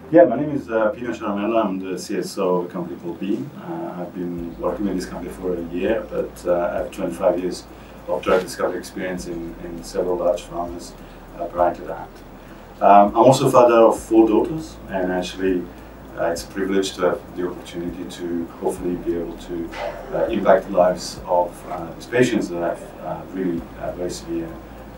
Yeah, my name is Pino Sharamella. I'm the CSO of a company called Beam. I've been working with this company for a year, but I have 25 years of drug discovery experience in several large pharmas prior to that. I'm also father of 4 daughters, and actually it's a privilege to have the opportunity to hopefully be able to impact the lives of these patients that have really very severe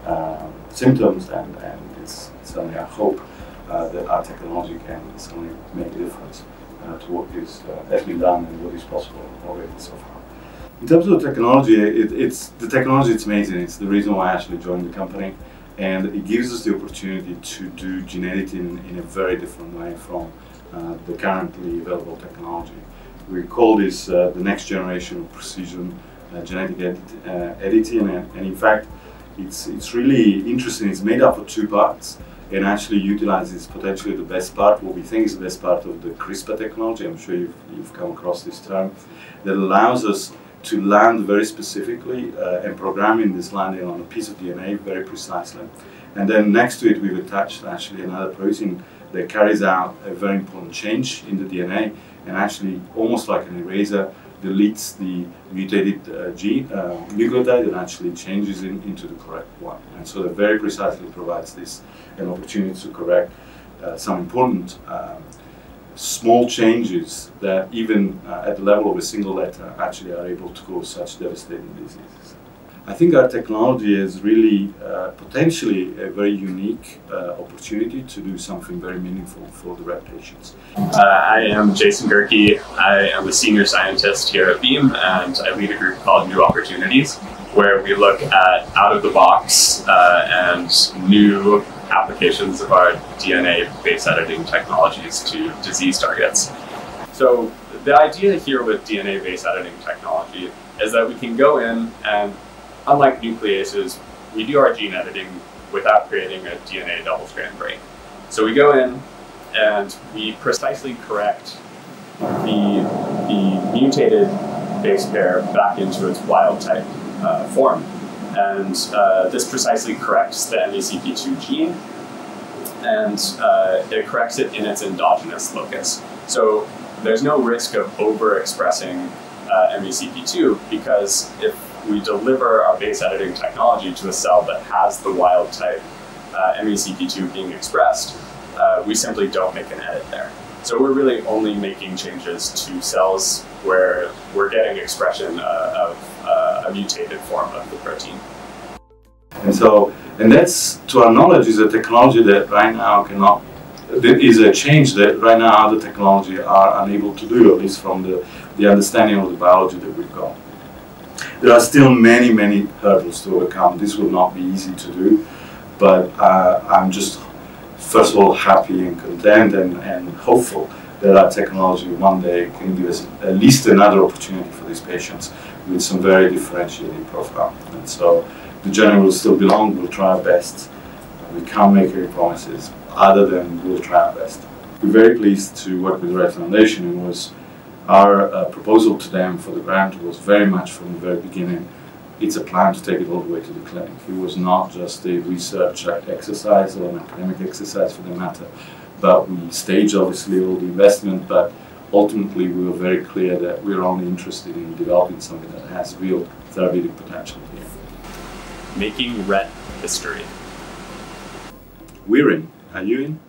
symptoms, and it's certainly our hope that our technology can certainly make a difference to what has been done and what is possible already so far. In terms of the technology, the technology is amazing. It's the reason why I actually joined the company, and it gives us the opportunity to do gene editing in a very different way from the currently available technology. We call this the next generation of precision genetic editing, and in fact, it's really interesting. It's made up of 2 parts, and actually utilizes potentially the best part, what we think is the best part of the CRISPR technology. I'm sure you've come across this term, that allows us to land very specifically and programming this landing on a piece of DNA very precisely. And then next to it, we've attached actually another protein that carries out a very important change in the DNA, and actually almost like an eraser, deletes the mutated nucleotide and actually changes into the correct one. And so that very precisely provides this an opportunity to correct some important small changes that even at the level of a single letter actually are able to cause such devastating diseases. I think our technology is really potentially a very unique opportunity to do something very meaningful for the Rett patients. I am Jason Gerke. I am a senior scientist here at Beam, and I lead a group called New Opportunities, where we look at out-of-the-box and new applications of our DNA base editing technologies to disease targets. So the idea here with DNA base editing technology is that we can go in and, unlike nucleases, we do our gene editing without creating a DNA double-strand break. So we go in and we precisely correct the mutated base pair back into its wild type form. And this precisely corrects the MECP2 gene, and it corrects it in its endogenous locus. So there's no risk of overexpressing MECP2, because if we deliver our base editing technology to a cell that has the wild type MECP2 being expressed, we simply don't make an edit there. So we're really only making changes to cells where we're getting expression of a mutated form of the protein. And that's, to our knowledge, is a technology that right now is a change that right now other technology are unable to do, at least from the understanding of the biology that we've got. There are still many, many hurdles to overcome. This will not be easy to do, but I'm just, first of all, happy and content and hopeful that our technology one day can give us at least another opportunity for these patients with some very differentiated profile. And so the journey will still be long. We'll try our best. We can't make any promises other than we'll try our best. We're very pleased to work with the Rett Foundation, and our proposal to them for the grant was very much from the very beginning. It's a plan to take it all the way to the clinic. It was not just a research exercise or an academic exercise for the matter, but we staged obviously all the investment, but ultimately we were very clear that we're only interested in developing something that has real therapeutic potential here. Making Rett history. We're in. Are you in?